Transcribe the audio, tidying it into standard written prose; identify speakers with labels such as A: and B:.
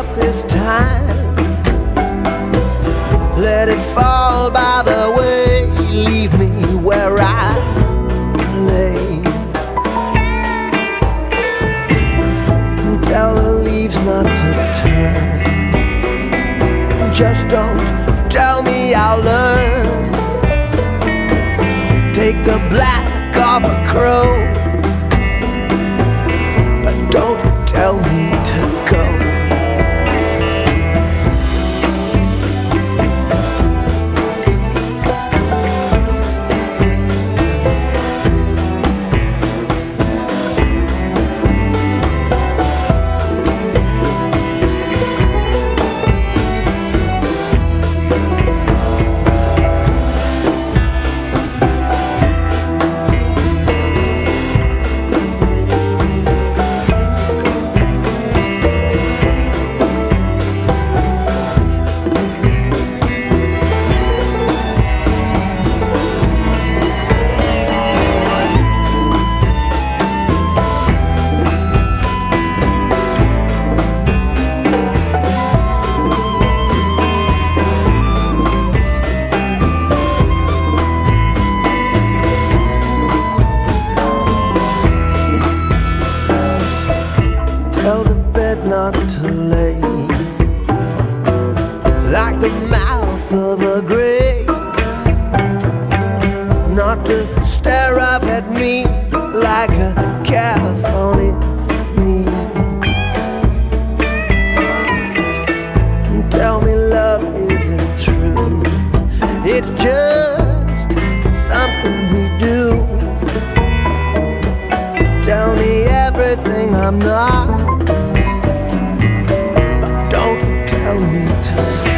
A: up this time. Let it fall by the way, leave me where I lay. Tell the leaves not to turn. Just don't tell me I'll learn. Take the black off a crow, but don't tell me to go. Tell the bed not to lay like the mouth of a grave, not to stare up at me like a calf on its knees. Tell me love isn't true, it's just something we do. Tell me everything I'm not, but don't tell me to